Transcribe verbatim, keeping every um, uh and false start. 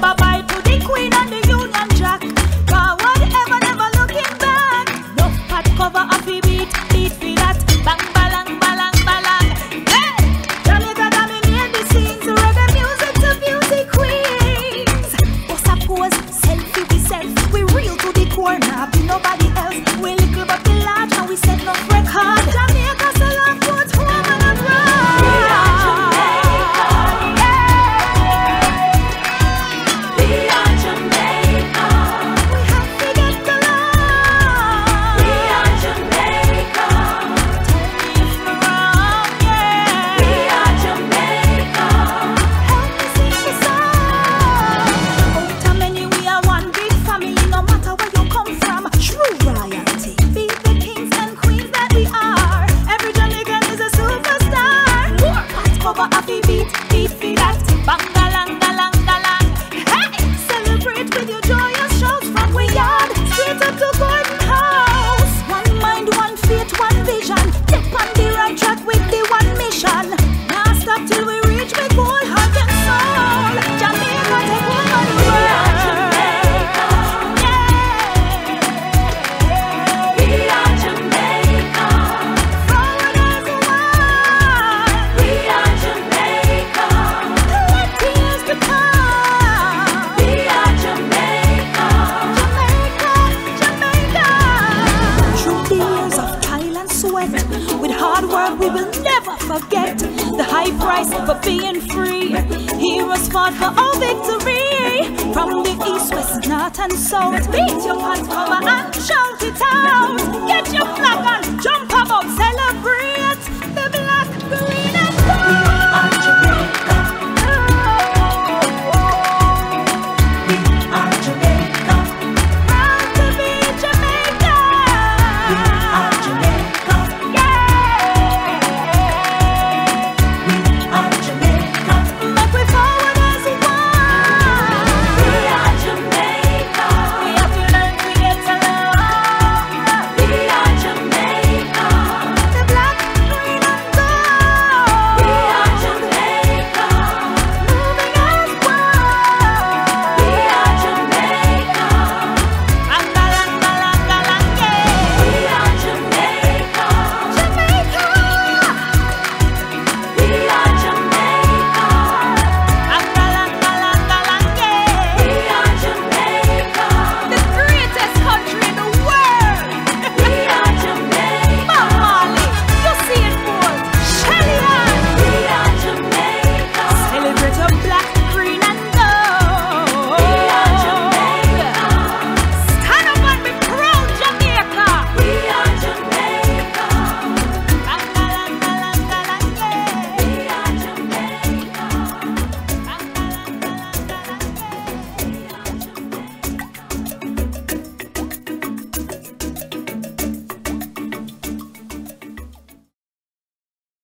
bye-bye to the Queen and the Union Jack. Forward ever, never looking back. No pot cover up the beat, beat for that. Bang, balang, balang, balang. Hey! Jamaica dominate the scenes. Reggae music to beauty queens. What's up, pose? Selfie, we selfie. We real to the core, now be nobody else. We little but we large and we set no record. Jamaica still have good home and abroad. We are Jamaica. We are Jamaica. We have to get along. We are Jamaica. Tell me if I'm wrong, yeah. We are Jamaica. Help me sing the song. Oh, how many we are one big family, no matter where you come from. True royalty. Be the kings and queens that we are. Every Jamaican is a superstar. More hot cover up the beat, beat for that. Bang, galang, galang, galang. Hey! Celebrate with your joyous shows from we yard straight up to Gordon House. One mind, one faith, one vision. Step on the right track with the one mission. Now stop till we reach with whole heart and soul. Jamaica, take over the world. We are Jamaica. Forward as one. We are Jamaica. Let tears to come. We are Jamaica. Jamaica, Jamaica. Through the years of toil and sweat, with hard work we will never forget the high price for being free. Heroes fought for our victory. From the east, west, north and south. Beat your hands, cover and shout it out. Get your flag and jump